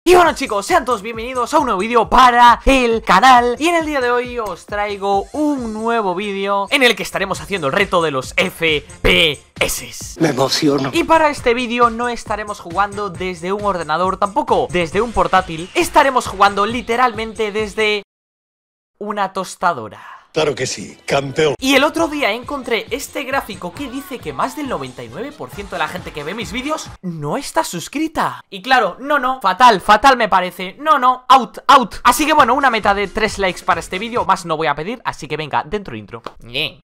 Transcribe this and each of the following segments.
Y bueno chicos, sean todos bienvenidos a un nuevo vídeo para el canal. Y en el día de hoy os traigo un nuevo vídeo en el que estaremos haciendo el reto de los FPS. Me emociono. Y para este vídeo no estaremos jugando desde un ordenador, tampoco desde un portátil. Estaremos jugando literalmente desde una tostadora. Claro que sí, campeón. Y el otro día encontré este gráfico que dice que más del 99% de la gente que ve mis vídeos no está suscrita. Y claro, no, fatal me parece. No, out. Así que bueno, una meta de 3 likes para este vídeo, más no voy a pedir, así que venga, dentro intro. You're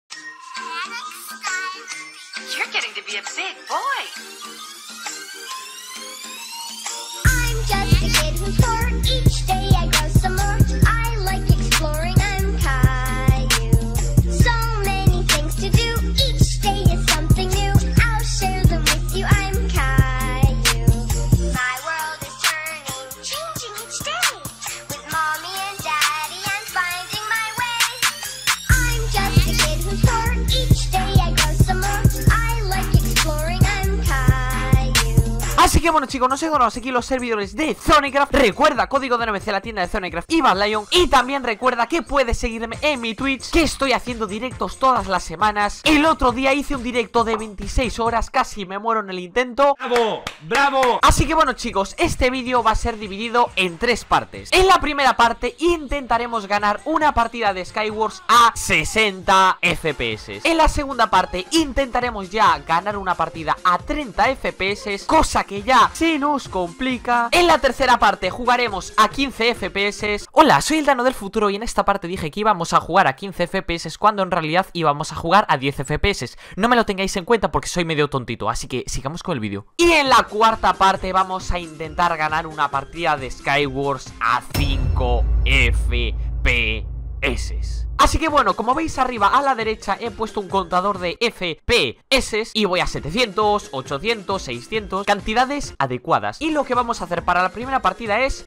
getting to be a big boy. I'm just a kid who's poor. Each day I grow some more. I like exploring. I'm Caillou. So many things to do. Each day is something new. I'll share them with you. I'm Caillou. My world is turning, changing each day. With mommy and daddy, I'm finding my way. I'm just a kid who's poor. Each day I grow some more. I like exploring. I'm Caillou. Así que bueno chicos, nos encontramos aquí los servidores de Zonecraft. Recuerda, código de NBC, la tienda de Zonecraft y Bad Lion. Y también recuerda que puedes seguirme en mi Twitch, que estoy haciendo directos todas las semanas. El otro día hice un directo de 26 horas, casi me muero en el intento. ¡Bravo! Así que bueno chicos, este vídeo va a ser dividido en 3 partes. En la primera parte intentaremos ganar una partida de Skywars a 60 FPS. En la segunda parte intentaremos ya ganar una partida a 30 FPS, cosa que ya se nos complica. En la tercera parte jugaremos a 15 FPS. Hola, soy el Dano del futuro y en esta parte dije que íbamos a jugar a 15 FPS cuando en realidad íbamos a jugar a 10 FPS. No me lo tengáis en cuenta porque soy medio tontito, así que sigamos con el vídeo. Y en la cuarta parte vamos a intentar ganar una partida de Skywars a 5 FPS. Así que bueno, como veis arriba a la derecha he puesto un contador de FPS y voy a 700, 800, 600, cantidades adecuadas. Y lo que vamos a hacer para la primera partida es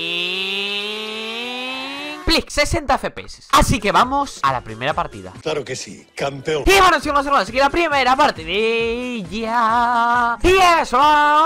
Plic, 60 FPS. Así que vamos a la primera partida. Claro que sí, campeón. Y bueno chicos, así que la primera parte de ya. Y eso,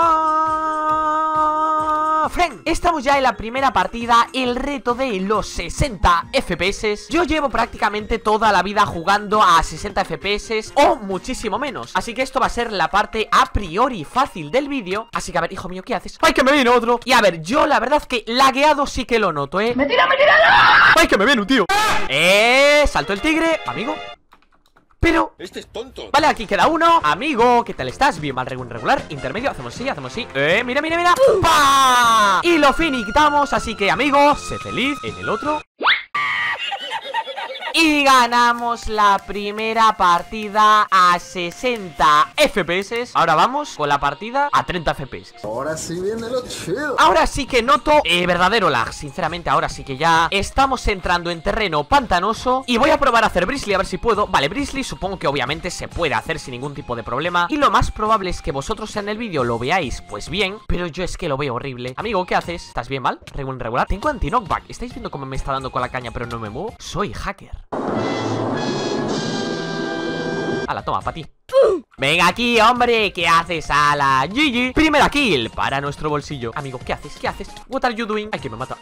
friend, estamos ya en la primera partida, el reto de los 60 FPS. Yo llevo prácticamente toda la vida jugando a 60 FPS o muchísimo menos, así que esto va a ser la parte a priori fácil del vídeo. Así que a ver, hijo mío, ¿qué haces? ¡Ay, que me viene otro! Y a ver, yo la verdad que lagueado sí que lo noto, ¡Me tira! ¡Ay, que me viene un tío! Saltó el tigre, amigo. Pero... Este es tonto. Vale, aquí queda uno. Amigo, ¿qué tal estás? Bien, mal, regular, intermedio. Hacemos sí. Mira. ¡Pah! Y lo finiquitamos, así que, amigo, sé feliz en el otro. Y ganamos la primera partida a 60 FPS. Ahora vamos con la partida a 30 FPS. Ahora sí viene lo chido. Ahora sí que noto verdadero lag. Sinceramente, ahora sí que ya estamos entrando en terreno pantanoso. Y voy a probar a hacer Brisley, a ver si puedo. Vale, Brisley supongo que obviamente se puede hacer sin ningún tipo de problema. Y lo más probable es que vosotros en el vídeo lo veáis pues bien, pero yo es que lo veo horrible. Amigo, ¿qué haces? ¿Estás bien mal? Regular. Tengo anti-knockback. ¿Estáis viendo cómo me está dando con la caña pero no me muevo? Soy hacker. Ala, toma, pa' ti. Venga aquí, hombre, ¿qué haces? Ala, GG. Primera kill para nuestro bolsillo. Amigo, ¿qué haces? What are you doing? Ay, que me mata.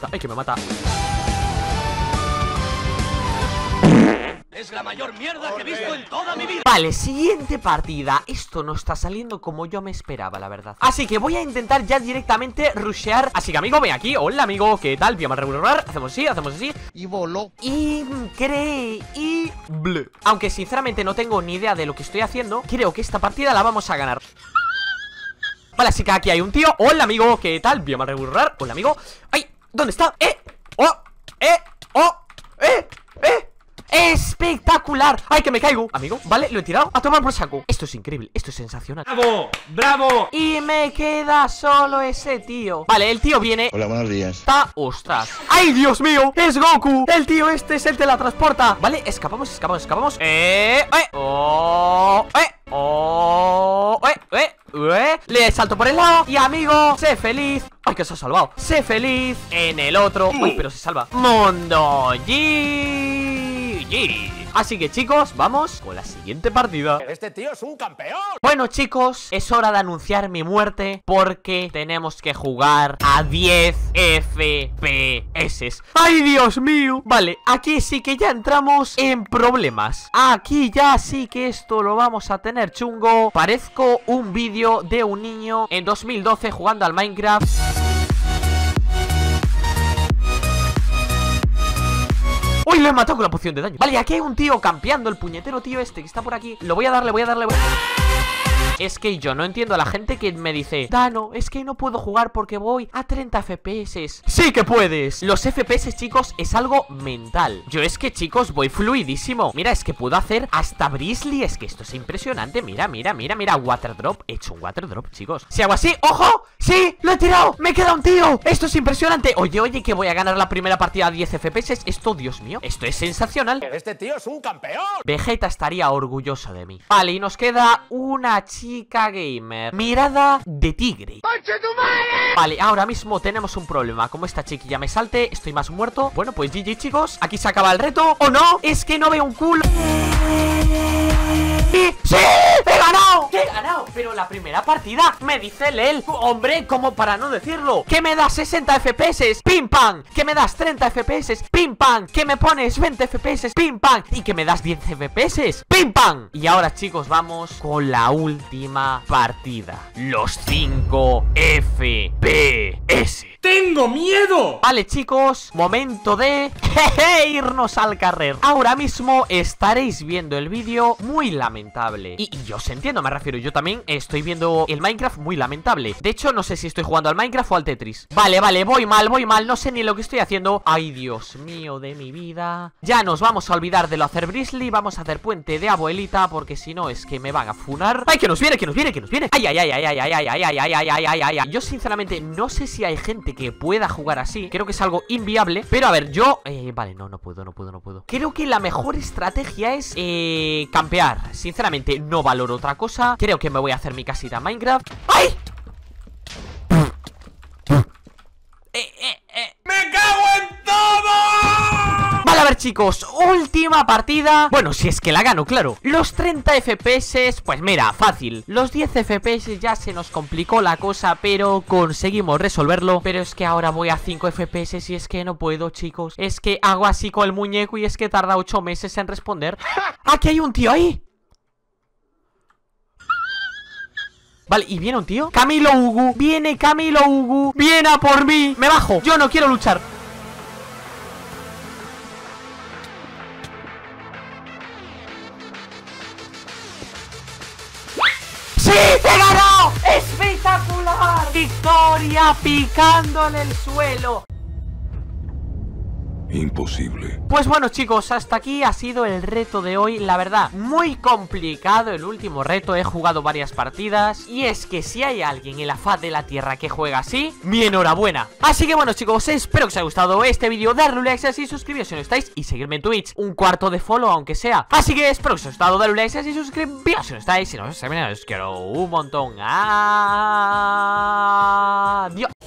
Es la mayor mierda que he visto en toda mi vida. Vale, siguiente partida. Esto no está saliendo como yo me esperaba, la verdad. Así que voy a intentar ya directamente rushear. Así que, amigo, ven aquí. Hola, amigo, ¿qué tal? Bien, mal, regular. Hacemos así. Y voló. Increíble. Aunque sinceramente no tengo ni idea de lo que estoy haciendo, creo que esta partida la vamos a ganar. Vale, así que aquí hay un tío. Hola, amigo, ¿qué tal? Bien, mal, regular. Hola, amigo. ¡Ay! ¿Dónde está? ¡Espectacular! ¡Ay, que me caigo! Amigo, vale, lo he tirado a tomar por saco. Esto es increíble, esto es sensacional. ¡Bravo! Y me queda solo ese tío. Vale, el tío viene. Hola, buenos días. Está, ostras. ¡Ay, Dios mío! ¡Es Goku! El tío este es el teletransporta. Vale, escapamos. Le salto por el lado. Y amigo, sé feliz. Ay, que se ha salvado. Sé feliz en el otro. Ay, pero se salva. Mundo GG. Así que chicos, vamos con la siguiente partida. Este tío es un campeón. Bueno chicos, es hora de anunciar mi muerte porque tenemos que jugar a 10 FPS. ¡Ay, Dios mío! Vale, aquí sí que ya entramos en problemas. Aquí ya sí que esto lo vamos a tener chungo. Parezco un vídeo de un niño en 2012 jugando al Minecraft. ¡Uy! Lo he matado con la poción de daño. Vale, aquí hay un tío campeando, el puñetero tío este que está por aquí. Lo voy a darle, Es que yo no entiendo a la gente que me dice: Dano, es que no puedo jugar porque voy a 30 FPS. ¡Sí que puedes! Los FPS, chicos, es algo mental. Yo es que, chicos, voy fluidísimo. Mira, es que puedo hacer hasta Brisley. Es que esto es impresionante. Mira, Water Drop. He hecho un Water Drop, chicos. Si hago así, ¡ojo! ¡Sí! ¡Lo he tirado! ¡Me queda un tío! Esto es impresionante. Oye, que voy a ganar la primera partida a 10 FPS. Esto, Dios mío, esto es sensacional. Este tío es un campeón. Vegeta estaría orgulloso de mí. Vale, y nos queda una chica gamer. Mirada de tigre. Vale, ahora mismo tenemos un problema. Como esta chiquilla me salte, estoy más muerto. Bueno, pues GG, chicos. Aquí se acaba el reto. ¡Oh, no! Es que no veo un culo. ¡Sí! ¡He ganado! ¡He ganado! Pero la primera partida me dice Lel. Hombre, ¿cómo para no decirlo? ¿Qué me das 60 FPS? ¡Pim, pam! ¿Qué me das 30 FPS? ¡Pim, pam! ¿Qué me pones 20 FPS? ¡Pim, pam! ¿Y que me das 10 FPS? ¡Pim, pam! Y ahora, chicos, vamos con la última partida. Los 5 FPS. ¡Tengo miedo! Vale, chicos, momento de irnos al carrer. Ahora mismo estaréis viendo el vídeo muy lamentable. Y yo os entiendo, me refiero, yo también estoy viendo el Minecraft muy lamentable. De hecho, no sé si estoy jugando al Minecraft o al Tetris. Vale, voy mal, no sé ni lo que estoy haciendo. Ay, Dios mío de mi vida. Ya nos vamos a olvidar de lo hacer Brisley. Vamos a hacer puente de abuelita, porque si no es que me van a funar. ¡Ay, que nos viene! ¡Ay! Yo sinceramente no sé si hay gente que pueda jugar así. Creo que es algo inviable. Pero a ver, yo... vale, no puedo. Creo que la mejor estrategia es campear. Sinceramente, no valoro otra cosa. Creo que me voy a hacer mi casita en Minecraft. ¡Ay! ¡Me cago en todo! Vale, a ver, chicos, última partida. Bueno, si es que la gano, claro. Los 30 FPS, pues mira, fácil. Los 10 FPS ya se nos complicó la cosa, pero conseguimos resolverlo. Pero es que ahora voy a 5 FPS y es que no puedo, chicos. Es que hago así con el muñeco y es que tarda 8 meses en responder. ¡Aquí hay un tío ahí! Vale, y viene un tío. Camilo Ugu. Viene Camilo Ugu. Viene a por mí. Me bajo. Yo no quiero luchar. ¡Sí! ¡He ganado! ¡Espectacular! ¡Victoria picándole el suelo! Imposible. Pues bueno, chicos, hasta aquí ha sido el reto de hoy. La verdad, muy complicado el último reto. He jugado varias partidas y es que si hay alguien en la faz de la tierra que juega así, mi enhorabuena. Así que bueno, chicos, espero que os haya gustado este vídeo. Darle un like si suscribiros si no estáis y seguirme en Twitch, un cuarto de follow aunque sea. Así que espero que os haya gustado. Darle un like si suscribiros si no estáis. Si no os quiero un montón. Adiós.